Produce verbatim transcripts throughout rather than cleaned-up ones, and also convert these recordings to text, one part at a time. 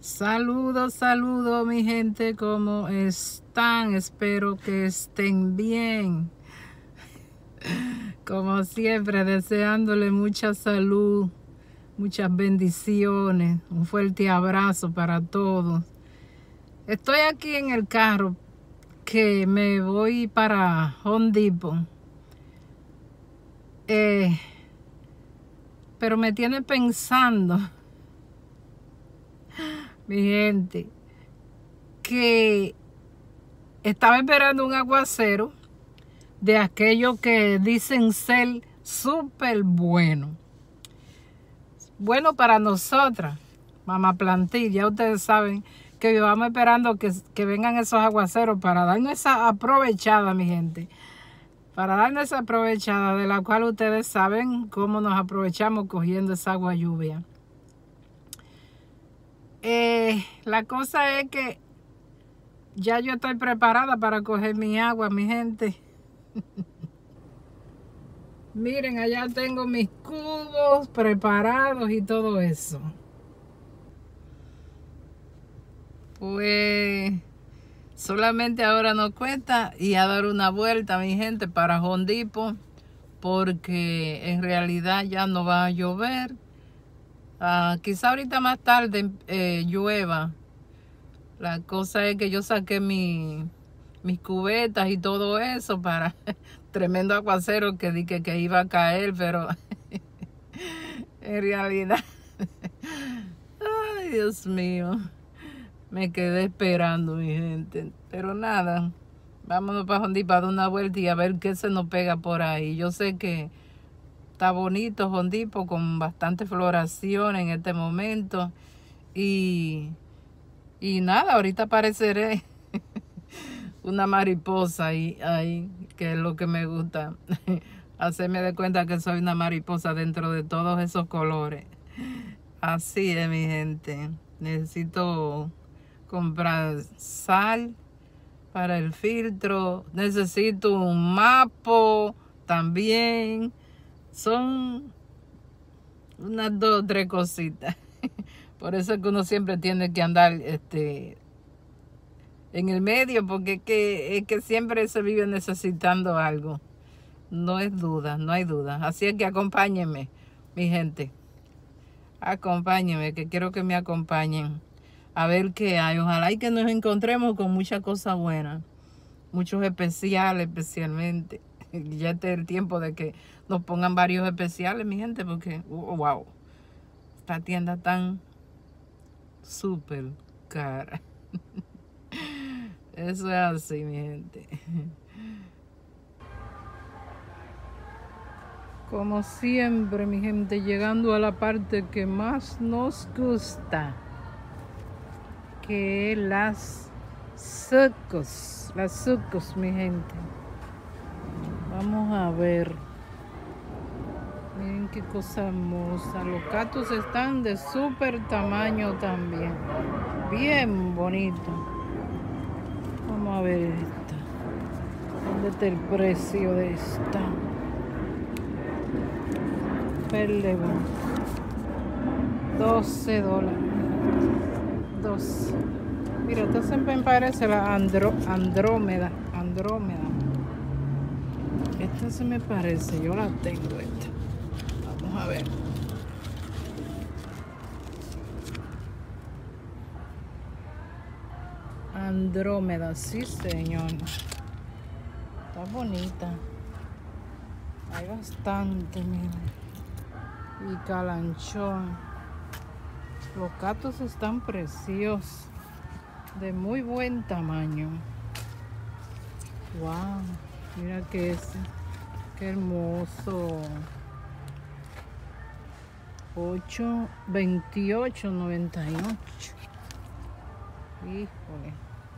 Saludos, saludos mi gente, ¿cómo están? Espero que estén bien. Como siempre, deseándole mucha salud, muchas bendiciones, un fuerte abrazo para todos. Estoy aquí en el carro que me voy para Home Depot. Eh, pero me tiene pensando, mi gente, que estaba esperando un aguacero de aquellos que dicen ser súper bueno. Bueno para nosotras, mamá plantil. Ya ustedes saben que vamos esperando que, que vengan esos aguaceros para darnos esa aprovechada, mi gente. Para darnos esa aprovechada de la cual ustedes saben cómo nos aprovechamos cogiendo esa agua lluvia. Eh, la cosa es que ya yo estoy preparada para coger mi agua, mi gente. Miren, allá tengo mis cubos preparados y todo eso. Pues solamente ahora nos cuesta y a dar una vuelta, mi gente, para Home Depot, porque en realidad ya no va a llover. Uh, quizá ahorita más tarde eh, llueva. La cosa es que yo saqué mi, mis cubetas y todo eso para tremendo aguacero que dije que iba a caer, pero en realidad, ay Dios mío, me quedé esperando, mi gente. Pero nada, vámonos para Home Depot a dar una vuelta y a ver qué se nos pega por ahí. Yo sé que está bonito Home Depot con bastante floración en este momento. Y, y nada, ahorita apareceré una mariposa ahí, ahí, que es lo que me gusta. Hacerme de cuenta que soy una mariposa dentro de todos esos colores. Así es, mi gente. Necesito comprar sal para el filtro. Necesito un mapo también. Son unas dos o tres cositas. Por eso es que uno siempre tiene que andar este, en el medio, porque es que, es que siempre se vive necesitando algo. No es duda, no hay duda. Así es que acompáñenme, mi gente. Acompáñenme, que quiero que me acompañen a ver qué hay. Ojalá y que nos encontremos con muchas cosas buenas. Muchos especiales, especialmente. Ya este es el tiempo de que nos pongan varios especiales, mi gente, porque, oh, wow, esta tienda tan súper cara. Eso es así, mi gente. Como siempre, mi gente, llegando a la parte que más nos gusta, que es las sucos, las sucos, mi gente. Vamos a ver. Miren qué cosa hermosa. Los cactus están de súper tamaño también. Bien bonito. Vamos a ver esta. ¿Dónde está el precio de esta? Perdón. doce dólares. doce. Mira, esta siempre me parece la andro, Andrómeda. Andrómeda. Esta se me parece, yo la tengo esta. Vamos a ver. Andrómeda, sí señor. Está bonita. Hay bastante, miren. Y calanchón. Los cactus están preciosos. De muy buen tamaño. Wow. Mira que ese. Qué hermoso. ocho, veintiocho, noventa y ocho. Híjole.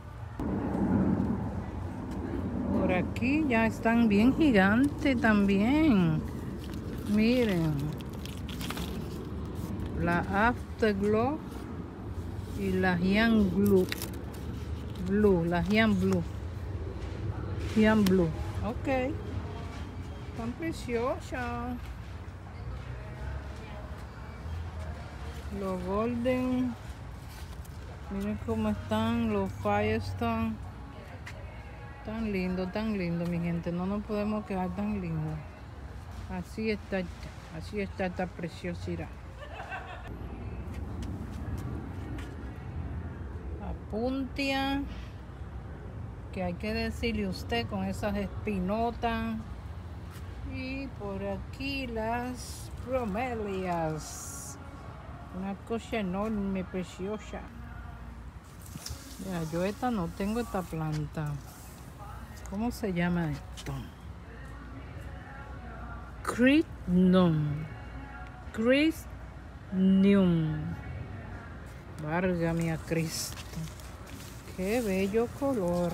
Por aquí ya están bien gigantes también. Miren. La Afterglow y la Hyang Blue. Blue, la Hyang Blue. Hyang Blue. Ok. Están preciosas. Los Golden Miren cómo están los Firestone. Tan lindo, tan lindo, mi gente. No nos podemos quedar tan lindo. Así está, así está esta preciosidad. Apuntia, que hay que decirle usted con esas espinotas. Y por aquí las bromelias. Una cosa enorme, preciosa. Mira, yo esta no tengo esta planta. ¿Cómo se llama esto? Crinum. Crinum. Válgame a Cristo. Qué bello color.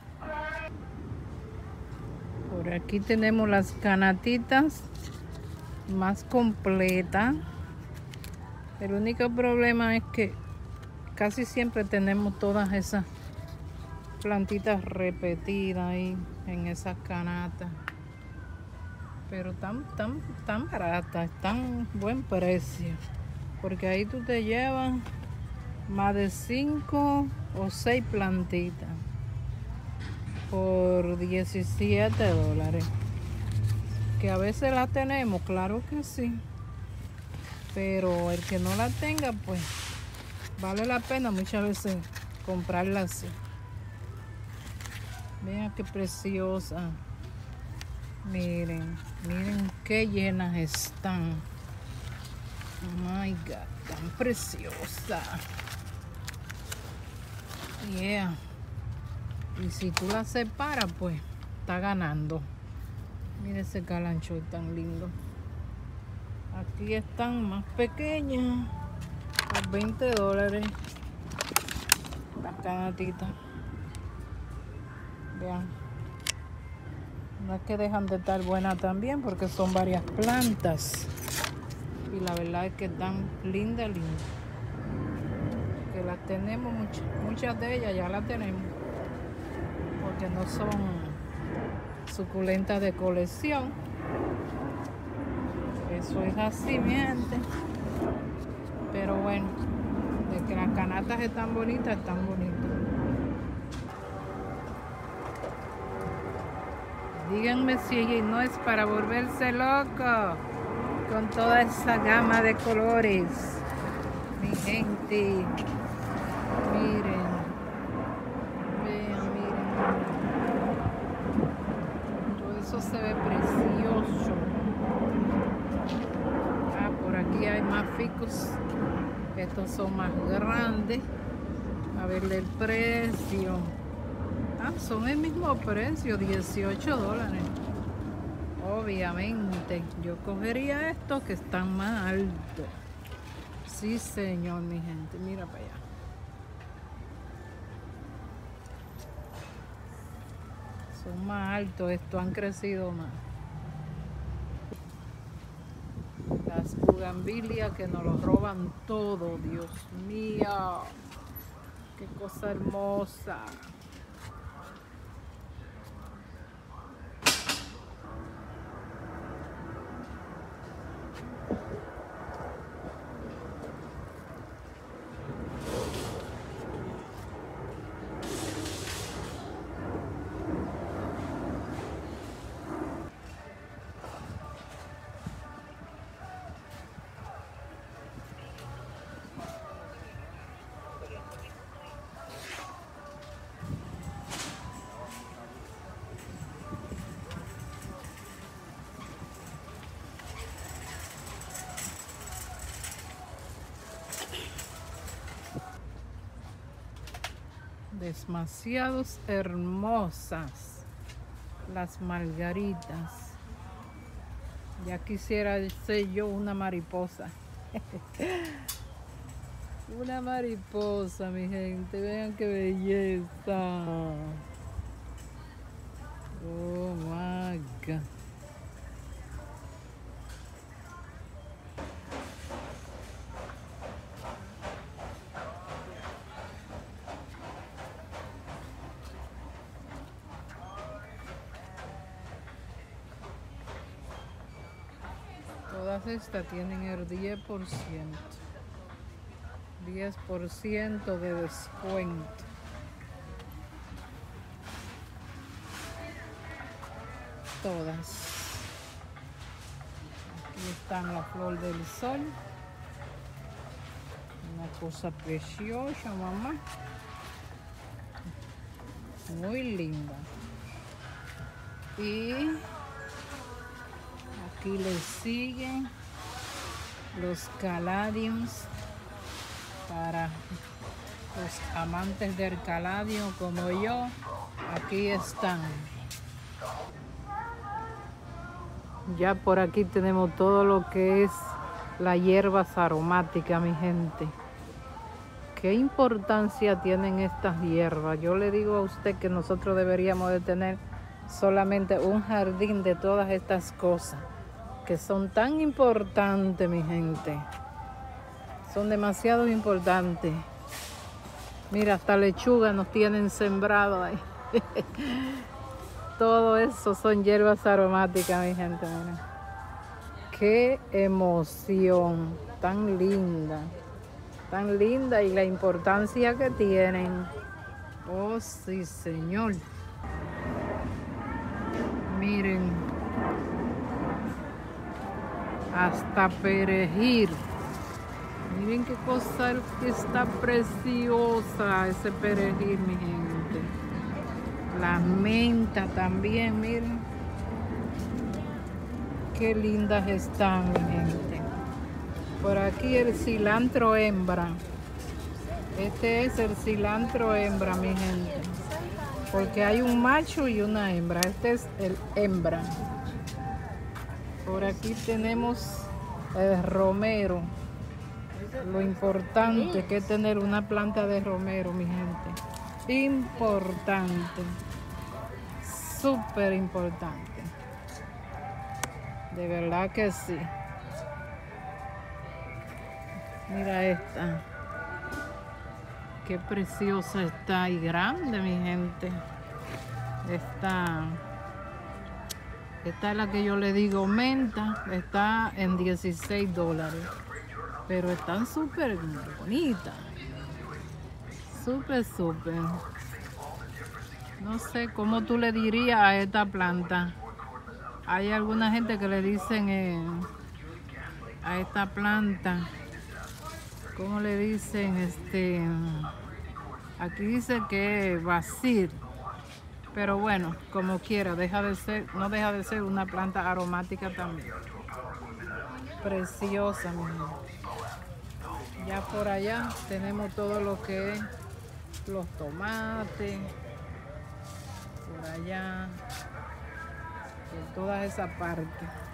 Por aquí tenemos las canatitas más completas. El único problema es que casi siempre tenemos todas esas plantitas repetidas ahí en esas canatas. Pero tan, tan, tan baratas, tan buen precio. Porque ahí tú te llevas más de cinco o seis plantitas por diecisiete dólares. Que a veces la tenemos, claro que sí. Pero el que no la tenga, pues vale la pena muchas veces comprarla así. Vean qué preciosa. Miren, miren qué llenas están. Oh my God, tan preciosa. Yeah. Y si tú la separas, pues está ganando. Mira ese calanchoy tan lindo. Aquí están más pequeñas, a veinte dólares. Las canatitas. Vean. No es que dejan de estar buenas también, porque son varias plantas. Y la verdad es que están lindas, lindas. Que las tenemos, muchas, muchas de ellas ya las tenemos. Porque no son suculentas de colección. Eso es así, mi gente. Pero bueno, de que las canatas están bonitas, están bonitas. Díganme si no es para volverse loco con toda esa gama de colores. Mi gente, miren, vean, miren. Todo eso se ve precioso. Ah, por aquí hay más ficus. Estos son más grandes. A ver el precio. Ah, son el mismo precio, dieciocho dólares. Obviamente, yo cogería estos que están más altos. Sí, señor, mi gente. Mira para allá. Son más altos, estos han crecido más. Las bugambilias que nos lo roban todo, Dios mío. Qué cosa hermosa. Demasiados hermosas las margaritas. Ya quisiera ser yo una mariposa. Una mariposa, mi gente. Vean qué belleza. Oh my God. Todas estas tienen el diez por ciento. diez por ciento de descuento. Todas. Aquí están la flor del sol. Una cosa preciosa, mamá. Muy linda. Y aquí le siguen los caladiums para los amantes del caladio como yo. Aquí están. Ya por aquí tenemos todo lo que es las hierbas aromáticas, mi gente. ¿Qué importancia tienen estas hierbas? Yo le digo a usted que nosotros deberíamos de tener solamente un jardín de todas estas cosas que son tan importantes, mi gente. Son demasiado importantes. Mira, hasta lechuga nos tienen sembrado ahí. Todo eso son hierbas aromáticas, mi gente. Miren. Qué emoción, tan linda, tan linda, y la importancia que tienen. Oh, sí, señor. Miren, hasta perejil. Miren qué cosa que está preciosa ese perejil, mi gente. La menta también, miren. Qué lindas están, mi gente. Por aquí el cilantro hembra. Este es el cilantro hembra, mi gente. Porque hay un macho y una hembra. Este es el hembra. Por aquí tenemos el romero. Lo importante que es tener una planta de romero, mi gente. Importante. Súper importante. De verdad que sí. Mira esta. Qué preciosa está y grande, mi gente. Esta, esta es la que yo le digo menta. Está en dieciséis dólares. Pero están súper bonitas. Súper, súper. No sé cómo tú le dirías a esta planta. Hay alguna gente que le dicen eh, a esta planta, ¿cómo le dicen? Este, aquí dice que es basil, pero bueno, como quiera, deja de ser, no deja de ser una planta aromática también. Preciosa, mi gente. Ya por allá tenemos todo lo que es los tomates, por allá. Por toda esa parte.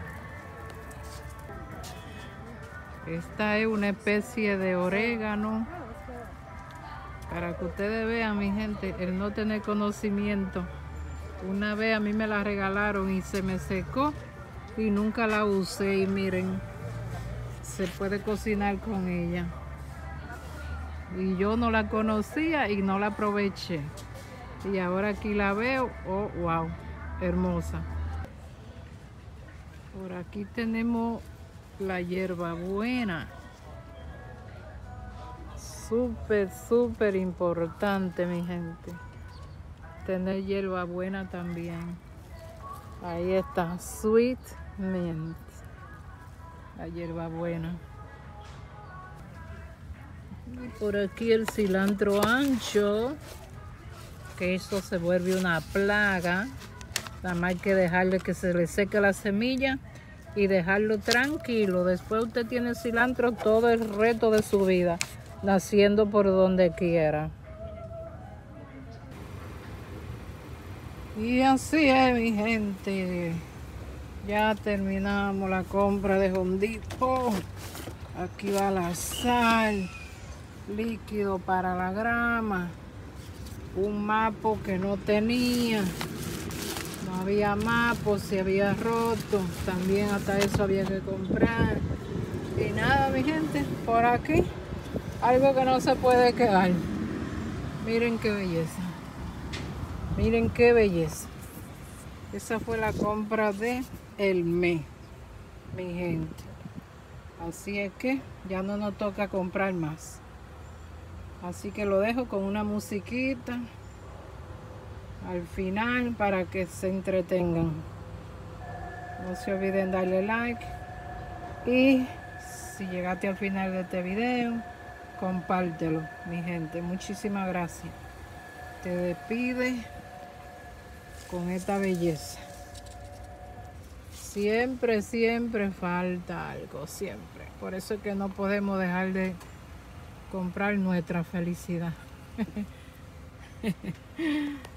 Esta es una especie de orégano. Para que ustedes vean, mi gente, el no tener conocimiento. Una vez a mí me la regalaron y se me secó y nunca la usé. Y miren, se puede cocinar con ella. Y yo no la conocía y no la aproveché. Y ahora aquí la veo. Oh, wow, hermosa. Por aquí tenemos la hierbabuena. Súper, súper importante, mi gente. Tener hierbabuena también. Ahí está, sweet mint. La hierbabuena. Y por aquí el cilantro ancho. Que eso se vuelve una plaga. Nada más hay que dejarle que se le seque la semilla y dejarlo tranquilo. Después usted tiene cilantro todo el resto de su vida, naciendo por donde quiera. Y así es, mi gente. Ya terminamos la compra de Home Depot. Aquí va la sal, líquido para la grama, un mapo que no tenía. No había mapo, se había roto, también hasta eso había que comprar. Y nada, mi gente, por aquí, algo que no se puede quedar. Miren qué belleza. Miren qué belleza. Esa fue la compra de el mes, mi gente. Así es que ya no nos toca comprar más. Así que lo dejo con una musiquita al final para que se entretengan. No se olviden darle like. Y si llegaste al final de este video, compártelo, mi gente. Muchísimas gracias. Te despide con esta belleza. Siempre, siempre falta algo, siempre. Por eso es que no podemos dejar de comprar nuestra felicidad.